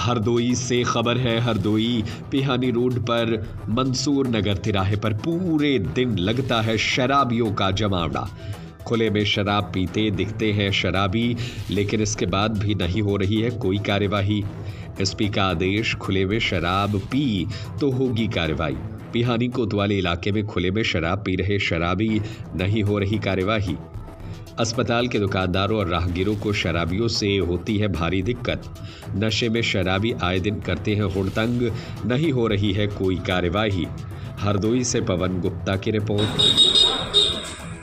हरदोई से खबर है। हरदोई पिहानी रोड पर मंसूर नगर तिराहे पर पूरे दिन लगता है शराबियों का जमावड़ा। खुले में शराब पीते दिखते हैं शराबी, लेकिन इसके बाद भी नहीं हो रही है कोई कार्यवाही। एसपी का आदेश, खुले में शराब पी तो होगी कार्रवाई। पिहानी कोतवाली इलाके में खुले में शराब पी रहे शराबी, नहीं हो रही कार्यवाही। अस्पताल के दुकानदारों और राहगीरों को शराबियों से होती है भारी दिक्कत। नशे में शराबी आए दिन करते हैं हुड़दंग, नहीं हो रही है कोई कार्यवाही। हरदोई से पवन गुप्ता की रिपोर्ट।